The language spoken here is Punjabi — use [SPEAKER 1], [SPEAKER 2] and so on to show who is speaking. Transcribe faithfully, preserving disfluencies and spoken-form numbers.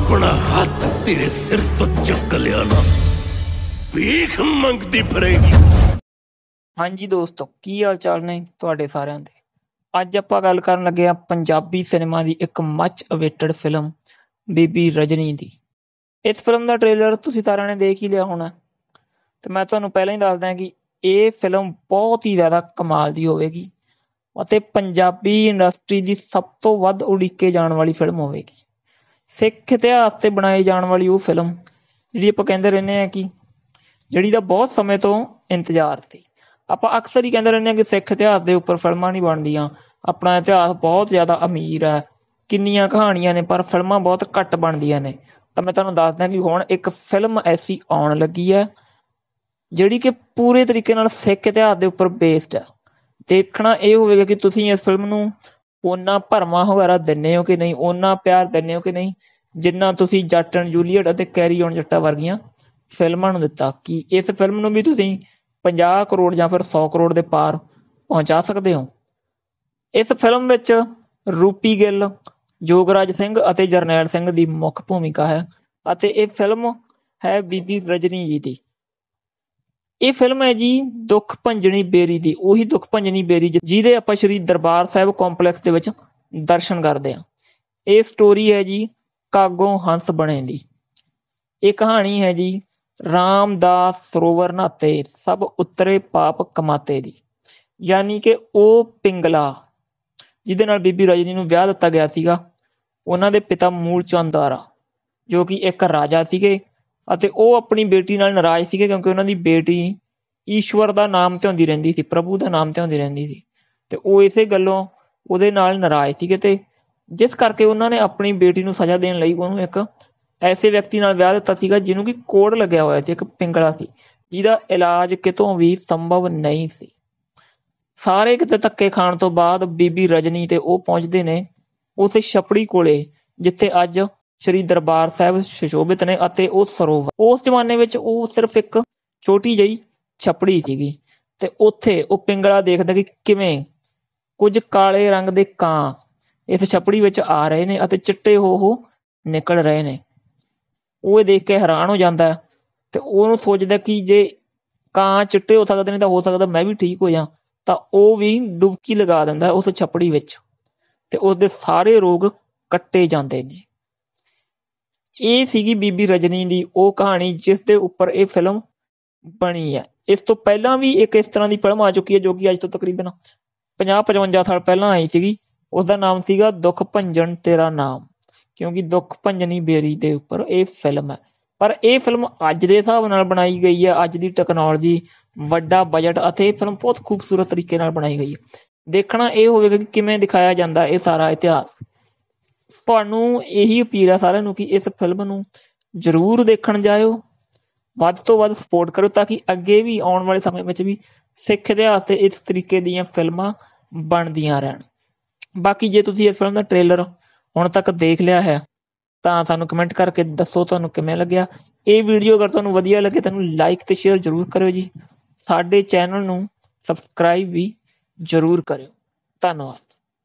[SPEAKER 1] अपना हाथ तेरे सिर तो चुक लिया ना, भीख मंगती फिरेगी।
[SPEAKER 2] हाँ जी दोस्तों, की हाल चाल ने तुहाडे सारिਆਂ ਦੇ। ਅੱਜ ਆਪਾਂ ਗੱਲ ਕਰਨ ਲੱਗੇ ਆ ਪੰਜਾਬੀ ਸਿਨੇਮਾ ਦੀ ਇੱਕ ਮਚ ਅਵੇਟਡ ਫਿਲਮ ਬੀਬੀ ਰਜਨੀ ਦੀ। ਇਸ ਫਿਲਮ ਦਾ ਟ੍ਰੇਲਰ ਤੁਸੀਂ ਸਾਰਿਆਂ ਨੇ ਦੇਖ ਹੀ ਲਿਆ ਹੋਣਾ ਤੇ ਮੈਂ ਤੁਹਾਨੂੰ ਪਹਿਲਾਂ ਹੀ ਦੱਸਦਾ ਕਿ ਇਹ ਫਿਲਮ ਬਹੁਤ ਹੀ ਜ਼ਿਆਦਾ ਕਮਾਲ ਦੀ ਹੋਵੇਗੀ ਅਤੇ ਪੰਜਾਬੀ ਇੰਡਸਟਰੀ ਦੀ ਸਭ ਤੋਂ ਵੱਧ ਉਡੀਕੇ ਜਾਣ ਵਾਲੀ ਫਿਲਮ ਹੋਵੇਗੀ। ਸਿੱਖ ਇਤਿਹਾਸ ਤੇ ਬਣਾਈ ਜਾਣ ਵਾਲੀ ਉਹ ਫਿਲਮ ਜਿਹੜੀ ਆਪਾਂ ਕਹਿੰਦੇ ਰਹਿੰਦੇ ਹਾਂ ਕਿ ਜਿਹੜੀ ਦਾ ਬਹੁਤ ਸਮੇਂ ਤੋਂ ਇੰਤਜ਼ਾਰ ਸੀ। ਆਪਾਂ ਅਕਸਰ ਹੀ ਕਹਿੰਦੇ ਰਹਿੰਦੇ ਹਾਂ ਕਿ ਸਿੱਖ ਇਤਿਹਾਸ ਦੇ ਉੱਪਰ ਫਿਲਮਾਂ ਨਹੀਂ ਬਣਦੀਆਂ, ਆਪਣਾ ਇਤਿਹਾਸ ਬਹੁਤ ਜ਼ਿਆਦਾ ਅਮੀਰ ਹੈ, ਕਿੰਨੀਆਂ ਕਹਾਣੀਆਂ ਨੇ ਪਰ ਫਿਲਮਾਂ ਬਹੁਤ ਘੱਟ ਬਣਦੀਆਂ ਨੇ। ਤਾਂ ਮੈਂ ਤੁਹਾਨੂੰ ਦੱਸਦਾ ਕਿ ਹੁਣ ਇੱਕ ਫਿਲਮ ਐਸੀ ਆਉਣ ਲੱਗੀ ਹੈ ਜਿਹੜੀ ਕਿ ਪੂਰੇ ਤਰੀਕੇ ਨਾਲ ਸਿੱਖ ਇਤਿਹਾਸ ਦੇ ਉੱਪਰ ਬੇਸਡ ਹੈ। ਦੇਖਣਾ ਇਹ ਹੋਵੇਗਾ ਕਿ ਤੁਸੀਂ ਇਸ ਫਿਲਮ ਨੂੰ ਓਨਾ ਭਰਵਾਂ ਹੁੰਗਾਰਾ ਦਿੰਦੇ ਹੋ ਕਿ ਨਹੀਂ, ਓਨਾ ਪਿਆਰ ਦਿੰਦੇ ਹੋ ਕਿ ਨਹੀਂ, ਜਿੰਨਾ ਤੁਸੀਂ ਜੱਟ ਐਂਡ ਜੂਲੀਅਟ ਅਤੇ ਕੈਰੀ ਔਨ ਜੱਟਾ ਵਰਗੀਆਂ ਫਿਲਮਾਂ ਨੂੰ ਦਿੱਤਾ। ਕਿ ਇਸ ਫਿਲਮ ਨੂੰ ਵੀ ਤੁਸੀਂ ਪੰਜਾਹ ਕਰੋੜ ਜਾਂ ਫਿਰ ਸੌ ਕਰੋੜ ਦੇ ਪਾਰ ਪਹੁੰਚਾ ਸਕਦੇ ਹੋ। ਇਸ ਫਿਲਮ ਵਿੱਚ ਰੂਪੀ ਗਿੱਲ, ਜੋਗਰਾਜ ਸਿੰਘ ਅਤੇ ਜਰਨੈਲ ਸਿੰਘ ਦੀ ਮੁੱਖ ਭੂਮਿਕਾ ਹੈ ਅਤੇ ਇਹ ਫਿਲਮ ਹੈ ਬੀਬੀ ਰਜਨੀ ਜੀ ਦੀ। ਇਹ ਫਿਲਮ ਹੈ ਜੀ ਦੁੱਖ ਭੰਜਣੀ ਬੇਰੀ ਦੀ, ਉਹੀ ਦੁੱਖ ਭੰਜਣੀ ਬੇਰੀ ਜਿਹਦੇ ਆਪਾਂ ਸ਼੍ਰੀ ਦਰਬਾਰ ਸਾਹਿਬ ਕੰਪਲੈਕਸ ਦੇ ਵਿੱਚ ਦਰਸ਼ਨ ਕਰਦੇ ਹਾਂ। ਇਹ ਸਟੋਰੀ ਹੈ ਜੀ ਕਾਗੋਂ ਹੰਸ ਬਣੇ ਦੀ। ਇਹ ਕਹਾਣੀ ਹੈ ਜੀ ਰਾਮਦਾਸ ਸਰੋਵਰ ਨਹਾਤੇ ਸਭ ਉਤਰੇ ਪਾਪ ਕਮਾਤੇ ਦੀ। ਯਾਨੀ ਕਿ ਉਹ ਪਿੰਗਲਾ ਜਿਹਦੇ ਨਾਲ ਬੀਬੀ ਰਜਨੀ ਨੂੰ ਵਿਆਹ ਦਿੱਤਾ ਗਿਆ ਸੀਗਾ, ਉਹਨਾਂ ਦੇ ਪਿਤਾ ਮੂਲ ਚੰਦ ਦਾਰਾ ਜੋ ਕਿ ਇੱਕ ਰਾਜਾ ਸੀਗੇ ਅਤੇ ਉਹ ਆਪਣੀ ਬੇਟੀ ਨਾਲ ਨਾਰਾਜ਼ ਸੀਗੇ ਕਿਉਂਕਿ ਉਹਨਾਂ ਦੀ ਬੇਟੀ ਈਸ਼ਵਰ ਦਾ ਨਾਮ ਧਿਆਉਂਦੀ ਰਹਿੰਦੀ ਸੀ, ਪ੍ਰਭੂ ਦਾ ਨਾਮ ਧਿਆਉਂਦੀ ਰਹਿੰਦੀ ਸੀ ਤੇ ਉਹ ਇਸੇ ਗੱਲੋਂ ਉਹਦੇ ਨਾਲ ਨਾਰਾਜ਼ ਸੀਗੇ ਤੇ ਜਿਸ ਕਰਕੇ ਉਹਨਾਂ ਨੇ ਆਪਣੀ ਬੇਟੀ ਨੂੰ ਸਜ਼ਾ ਦੇਣ ਲਈ ਉਹਨੂੰ ਇੱਕ ਐਸੇ ਵਿਅਕਤੀ ਨਾਲ ਵਿਆਹ ਦਿੱਤਾ ਸੀਗਾ ਜਿਹਨੂੰ ਕਿ ਕੋੜ ਲੱਗਿਆ ਹੋਇਆ ਸੀ, ਇੱਕ ਪਿੰਗਲਾ ਸੀ ਜਿਹਦਾ ਇਲਾਜ ਕਿਤੋਂ ਵੀ ਸੰਭਵ ਨਹੀਂ ਸੀ। ਸਾਰੇ ਕਿਤੇ ਧੱਕੇ ਖਾਣ ਤੋਂ ਬਾਅਦ ਬੀਬੀ ਰਜਨੀ ਤੇ ਉਹ ਪਹੁੰਚਦੇ ਨੇ ਉਸ ਛਪੜੀ ਕੋਲੇ ਜਿੱਥੇ ਅੱਜ ਸ਼੍ਰੀ ਦਰਬਾਰ ਸਾਹਿਬ ਸੁਸ਼ੋਭਿਤ ਨੇ ਅਤੇ ਉਹ ਸਰੋਵਰ। ਉਸ ਜ਼ਮਾਨੇ ਵਿੱਚ ਉਹ ਸਿਰਫ ਇੱਕ ਛੋਟੀ ਜਿਹੀ ਛਪੜੀ ਸੀਗੀ ਤੇ ਉੱਥੇ ਉਹ ਪਿੰਗਲਾ ਦੇਖਦਾ ਕਿ ਕਿਵੇਂ ਕੁਝ ਕਾਲੇ ਰੰਗ ਦੇ ਕਾਂ ਇਸ ਛਪੜੀ ਵਿੱਚ ਆ ਰਹੇ ਨੇ ਅਤੇ ਚਿੱਟੇ ਹੋ ਹੋ ਨਿਕਲ ਰਹੇ ਨੇ। ਉਹ ਇਹ ਦੇਖ ਕੇ ਹੈਰਾਨ ਹੋ ਜਾਂਦਾ ਹੈ ਤੇ ਉਹਨੂੰ ਸੋਚਦਾ ਕਿ ਜੇ ਕਾਂ ਚਿੱਟੇ ਹੋ ਸਕਦੇ ਨੇ ਤਾਂ ਹੋ ਸਕਦਾ ਮੈਂ ਵੀ ਠੀਕ ਹੋ ਜਾ। ਤਾਂ ਉਹ ਵੀ ਡੁਬਕੀ ਲਗਾ ਦਿੰਦਾ ਉਸ ਛਪੜੀ ਵਿੱਚ ਤੇ ਉਸਦੇ ਸਾਰੇ ਰੋਗ ਕੱਟੇ ਜਾਂਦੇ ਨੇ। ਇਹ ਸੀਗੀ ਬੀਬੀ ਰਜਨੀ ਦੀ ਉਹ ਕਹਾਣੀ ਜਿਸ ਦੇ ਉੱਪਰ ਇਹ ਫਿਲਮ ਬਣੀ ਹੈ। ਇਸ ਤੋਂ ਪਹਿਲਾਂ ਵੀ ਇੱਕ ਇਸ ਤਰ੍ਹਾਂ ਦੀ ਫਿਲਮ ਆ ਚੁੱਕੀ ਹੈ ਜੋ ਕਿ ਅੱਜ ਤੋਂ ਤਕਰੀਬਨ ਪੰਜਾਹ ਪਚਵੰਜਾ ਸਾਲ ਪਹਿਲਾਂ ਆਈ ਸੀਗੀ। ਉਸਦਾ ਨਾਮ ਸੀਗਾ ਦੁੱਖ ਭੰਜਨ ਤੇਰਾ ਨਾਮ, ਕਿਉਂਕਿ ਦੁੱਖ ਭੰਜਨੀ ਬੇਰੀ ਦੇ ਉੱਪਰ ਇਹ ਫਿਲਮ ਹੈ। ਪਰ ਇਹ ਫਿਲਮ ਅੱਜ ਦੇ ਹਿਸਾਬ ਨਾਲ ਬਣਾਈ ਗਈ ਹੈ, ਅੱਜ ਦੀ ਟੈਕਨੋਲੋਜੀ, ਵੱਡਾ ਬਜਟ ਅਤੇ ਇਹ ਫਿਲਮ ਬਹੁਤ ਖੂਬਸੂਰਤ ਤਰੀਕੇ ਨਾਲ ਬਣਾਈ ਗਈ ਹੈ। ਦੇਖਣਾ ਇਹ ਹੋਵੇਗਾ ਕਿ ਕਿਵੇਂ ਦਿਖਾਇਆ ਜਾਂਦਾ ਇਹ ਸਾਰਾ ਇਤਿਹਾਸ। ਤੁਹਾਨੂੰ ਇਹੀ ਅਪੀਲ ਹੈ ਸਾਰਿਆਂ ਨੂੰ ਕਿ ਇਸ ਫਿਲਮ ਨੂੰ ਜ਼ਰੂਰ ਦੇਖਣ ਜਾਇਓ, ਵੱਧ ਤੋਂ ਵੱਧ ਸਪੋਰਟ ਕਰੋ ਤਾਂ ਕਿ ਅੱਗੇ ਵੀ ਆਉਣ ਵਾਲੇ ਸਮੇਂ ਵਿੱਚ ਵੀ ਸਿੱਖ ਇਤਿਹਾਸ ਤੇ ਇਸ ਤਰੀਕੇ ਦੀਆਂ ਫਿਲਮਾਂ ਬਣਦੀਆਂ ਰਹਿਣ। ਬਾਕੀ ਜੇ ਤੁਸੀਂ ਇਸ ਫਿਲਮ ਦਾ ਟ੍ਰੇਲਰ ਹੁਣ ਤੱਕ ਦੇਖ ਲਿਆ ਹੈ ਤਾਂ ਸਾਨੂੰ ਕਮੈਂਟ ਕਰਕੇ ਦੱਸੋ ਤੁਹਾਨੂੰ ਕਿਵੇਂ ਲੱਗਿਆ। ਇਹ ਵੀਡੀਓ ਅਗਰ ਤੁਹਾਨੂੰ ਵਧੀਆ ਲੱਗੇ ਤੁਹਾਨੂੰ ਲਾਈਕ ਤੇ ਸ਼ੇਅਰ ਜ਼ਰੂਰ ਕਰਿਓ ਜੀ। ਸਾਡੇ ਚੈਨਲ ਨੂੰ ਸਬਸਕ੍ਰਾਈਬ ਵੀ ਜ਼ਰੂਰ ਕਰਿਓ। ਧੰਨਵਾਦ।